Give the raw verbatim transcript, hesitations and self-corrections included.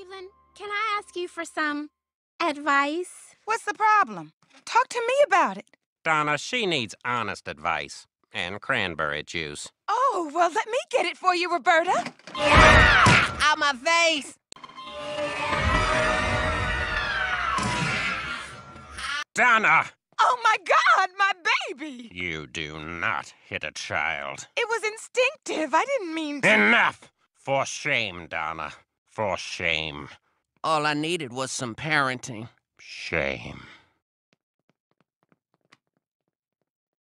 Evelyn, can I ask you for some advice? What's the problem? Talk to me about it. Donna, she needs honest advice. And cranberry juice. Oh, well, let me get it for you, Roberta. Yeah! Out my face! Donna! Oh, my God, my baby! You do not hit a child. It was instinctive. I didn't mean to. Enough! For shame, Donna. For shame. All I needed was some parenting. Shame.